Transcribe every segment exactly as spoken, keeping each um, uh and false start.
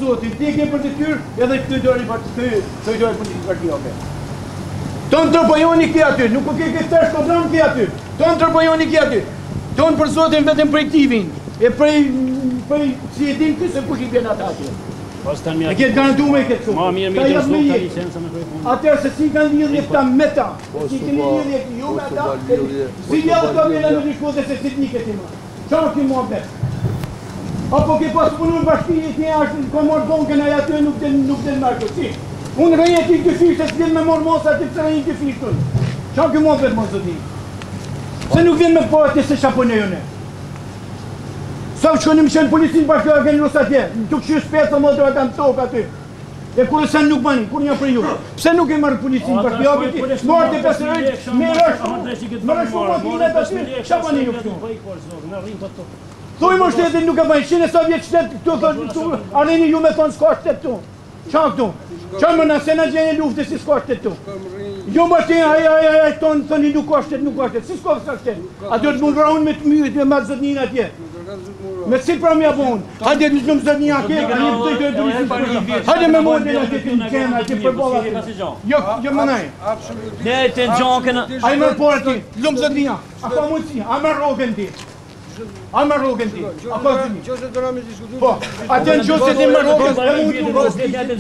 zotin, ti ke për detyrë edhe këtë dori për këtë këtë dori policisë bashkiake. Ton tërpojoni ki aty, nuk ke ke tash program ki aty. Ton tërpojoni ki aty. Ton për zotin vetëm projektivin. E prej prej si e din se kush I bën ata aty. E ke garantuar me këtë shumë. Ma mirë mirë të zot ta licenca me krejt. Atëherë se si kanë lidhje këta me ta. Si kanë lidhje ju me ata. Si janë këto me në shkollë se teknike ti më. Çfarë ti më bën? Apo ke pas punuar në bashki ti ashtu komor bonkën ai aty nuk del nuk del marko. Si. Unë rëjë ti të fishtë, se vjen me morë mosa ti të rëjë të fishtë. Qa kjo më vetë më zëti? Se nuk vjen me po atë se shapone jone. Sa u shkonim shenë policinë bashkëve në rusë atje, në të këshirë shpetë më të ata në tokë aty. E kërë sen nuk bani, kur një për ju. Pse nuk e marë policinë bashkëve ti? Morë të pesë rëjë, me rështu, me rështu më të një aty, qa bani ju këtu? Thuj më shtetin nuk e bani, shine sa vjetë shtetë këtu, arrini ju me thonë s'ka shtetë tu. Qa këtu? Qa më në se në gjenë luftës si s'ka shtetë tu? Jo më shtë, aj, aj, aj, aj, tonë, thëni nuk ka shtetë, nuk ka shtetë, si s'ka s'ka shtetë? A do të më vraun me të myjët, me të zëtnin atje. Me si pra mja bon, hajde në shumë zëtnin atje, a një pëtëj të e turistit për hajde me mojnë në atje të në qenë, atje për bolla atje. Jo, jo më nëjë. Ne të në gjonkën... A i mërë por ati, lumë zëtninja, a ka mundësi, a mërë rogën ti. A më rogën ti, a ka zëni? Qose do rame diskutu? Po, atë në qose ti më rogën, e mund të rogën.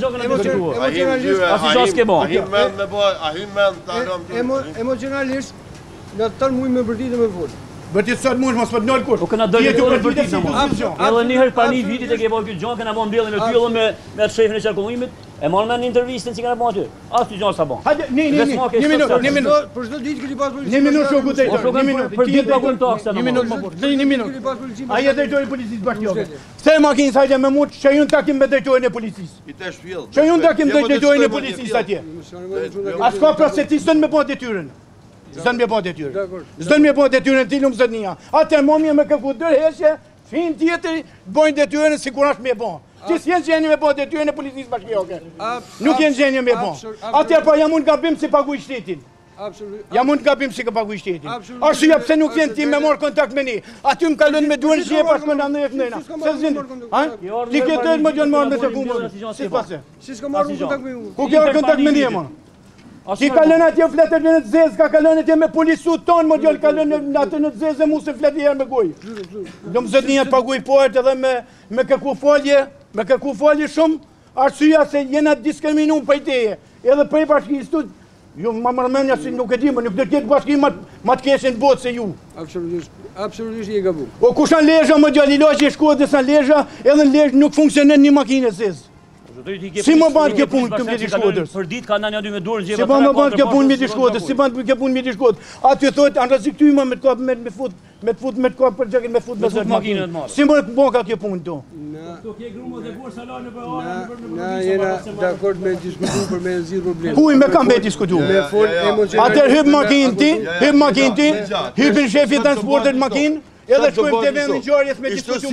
Emocionalisht, në të tërë mujë me bërditë me folë. Bërditë sot mujë, mos për nëllë kush. Po këna dojë të të bërditë në mojë. Edhe njëherë pa një vitit e ke bojë këtë gjonë, këna bojë mbjellë me tyllë me të shefën e qarkullimit, e morë me në intervistën që këna bojë aty. Asë të gjonë sa bojë. Hajde, një, një, një, një minut, një minut. Për shdo ditë këti pas policisë. Një minut shoku drejtor, një minut. Për ditë pa kënë taksa në minut, një minut. Aje drejtori policisë bashkjoke. Kthej makinës hajde me mund që ju në takim me drejtorin e policisë. Që ju në takim me drejtorin e policisë atje. As ka pra se ti sënë me po detyrën. Zënë me po detyrën. Zënë me po detyrën ti lumë zënënia. Atë momje me këfu dërheshje, fin tjetëri bojnë detyrën si kur ashtë me po. Që s'jenë gjenjë me po detyrën e policisë bashkjoke. Nuk jenë gjenjë me po. Atër pa jam unë gabim si pagu I shtetin. Jam unë gabim si ka pagu I shtetin. Ashtu ja pse nuk vjen ti me morë kontakt me një. Aty më kalën me duhen shje pas më në në e fëndëjna. Se zindi. Ti këtë më gjënë marë me të kumë. Si pase? Ku ke orë kontakt me një më? Ti kalën atje fletër në të zezë, ka kalën atje me polisu tonë, më gjëllë kalën atë në të zezë e mu se fletë herë me gojë. Do më zëtë një pagu I pojët edhe me këku folje, me këku folje shumë, arsyeja se jena diskriminu për I teje, edhe për I bashkisë. Jo, ma mërmenja si nuk e di, më nuk do tjetë bashki ma të keshin botë se ju. Absolutisht, absolutisht I e gabu. O kush anë lezha më gjallë, I loqë e shkohet dhe sa lezha, edhe në lezhë nuk funksionen një makinë e zezë. Si më banë kjo punë këtë mjeti shkodërës? Për ditë ka në një dy me durë, si më banë kjo punë mjeti shkodërës, si banë kjo punë mjeti shkodërës. Aty thotë, anë rëzik ty më me të kapë, me të fut, me të fut, me të kapë për gjekin, me fut, me fut makinë. Si më banë ka kjo punë tu? Na jena dakord me diskutu për me nëzirë probleme. Kuj me kam me diskutu? Atër hypë makinë ti, hypë makinë ti, hypën shefi transportet makinë, edhe shkojmë të vendin gjarjes me diskutu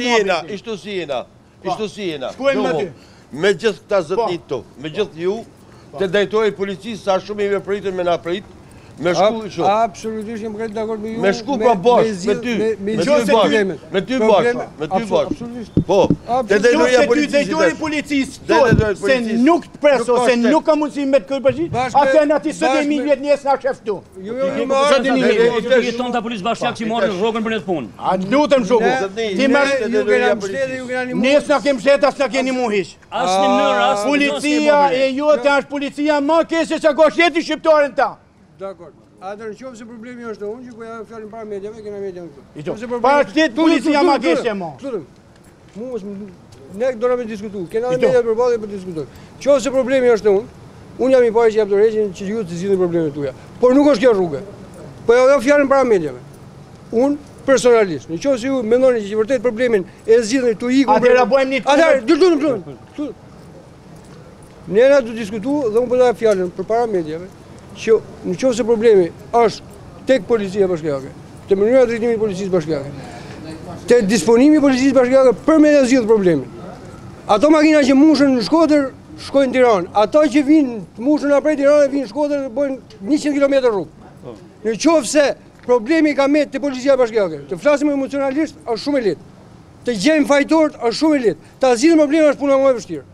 mua. Me gjithë këta zëtnit të, me gjithë ju, të drejtori policisë sa shumë I me pritën me na pritë, me shku shumë. Absolutisht jem krejt dakord me ju. Me shku pa bashkë, me ty, me ty bashkë, me ty bashkë, me ty bashkë. Po, të drejtoria policisë. Drejtori policisë thotë se nuk të preso, se nuk ka mundësi me të kërë përgjit, atë në ati sëtë e mi vjetë njësë nga sheftu. Jo, jo, jo, jo, jeton të policë bashkjak që I morën rogën për një të punë. A lutëm shoku, ti mërë, njësë nga kemë shetë, asë nga keni mu hish. Asë një mënyrë, asë policia e jote është policia ma keshe që ka shteti shqiptarën ta. Dakor. Atër në qovë se problemi është unë që ku ja fjallin para medjave, kena medjave këtu. Para shtetë policia ma keshe mo. Klutëm, mu është, ne dora me diskutu, kena dhe medjave për balë për diskutu. Qovë se problemi është unë, unë jam I pare që jam të regjin që ju të zidhin problemet tuja. Por nuk është kjo rrugë. Po ja fjallin para medjave. Unë, personalisht, në qovë se ju mendoni që vërtet problemin e zidhin të iku... Atër, bojmë një të... Atër, dërtun, dërtun. Nena të diskutu dhe unë përda fjallin për para medjave që në qovë se problemi është tek policia bashkjake, të mënyra drejtimi policisë bashkjake, të disponimi policisë bashkjake për me dhe zhjithë problemin. Ato makina që mushën në Shkodër, shkojnë Tiranë. Ato që vinë mushën aprej Tiranë, vinë në Shkodër, bojnë njëqind kilometrë rrugë. Në qovë se problemi ka me të policia bashkjake, të flasim emocionalisht, është shumë e letë. Të gjejmë fajtorët, është shumë e letë. Ta zhjithë problemi është puna më e vështirë.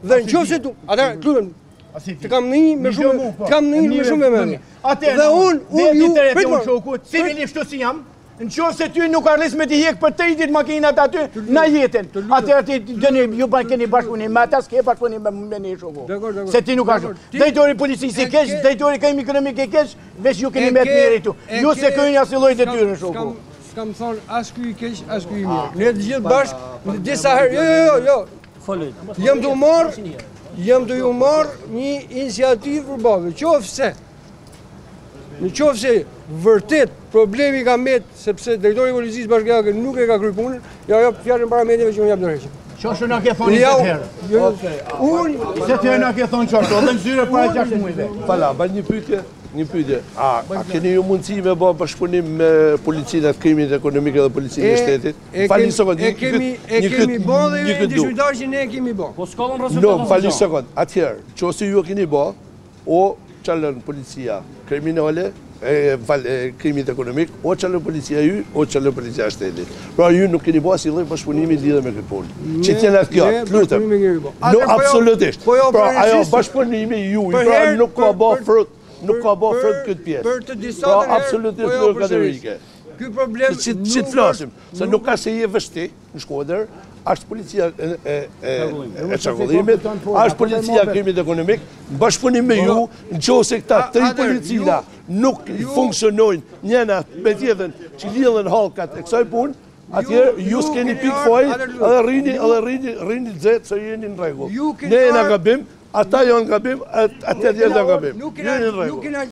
Dhe në qofë se tu, atër, të lutem, të kam në një me shumë, të kam në një me shumë e mërë. Dhe unë, unë ju, pritë shoku, civilisht të si jam, në qofë se ty nuk arlis me t'i hek për tridit makinat aty, na jetin. Atër ti dëni, ju ban keni bashkëpunim me ata, s'ke bashkëpunim me një shoku. Se ti nuk ashtu. Drejtori policisë i keq, drejtori kemi ekonomik i keq, veç ju keni me të njëri tu. Ju se këni asë lojt e tyre shoku. S'kam thonë as ky i keq, as ky i mirë. Ne të gjithë bashkë, në disa herë, jo, jo, jo, jo. Jam të marë, jam të ju marë një iniciativë për bave. Qofë se, në qofë se vërtet problemi ka metë, sepse drejtori i policisë bashkiake nuk e ka kryj punën, ja jap fjalën para mediave që unë jap dorëheqje. Qoshu na ke thonë njëzet herë. Unë, njëzet herë na ke thonë qoshu, edhe në zyre para gjashtë muajve. Fala, ba një pyetje, një pyetje. A, a keni ju mundësi me bë bashkëpunim me policinë e krimit ekonomik dhe policinë e shtetit? Fali një sekond. E kemi, e kemi bë dhe ju diskutuar që ne e kemi bë. Po s'ka vëmë rezultat. No, fali një sekond. Atëherë, qose ju e keni bë, o çalën policia kriminale, e krimit ekonomik, o çalën policia ju, o çalën policia e shtetit. Pra ju nuk keni bë asnjë lloj bashkëpunimi lidhur me këtë punë. Që t'jena atë kjo, lutem. No, absolutisht. Pra ajo bashkëpunimi ju, pra nuk ka bë frut. Nuk ka bë frut këtë pjesë. Për të disa pra absolutisht nuk ka dërike. Ky problem që të flasim, se nuk ka se je vështi në Shkodër, është policia e çarkullimit, është policia e krimit ekonomik, në bashkëpunim me ju, në qoftë se këta tri policina nuk funksionojnë njëna me tjetën që lidhen hallkat e kësaj punë, atëherë ju s'keni pikë foj, edhe rrini, edhe rrini, rrini zetë se jeni në rregull. Ne jena gabim, ata janë gabim, atë janë gabim. Jeni në rregull.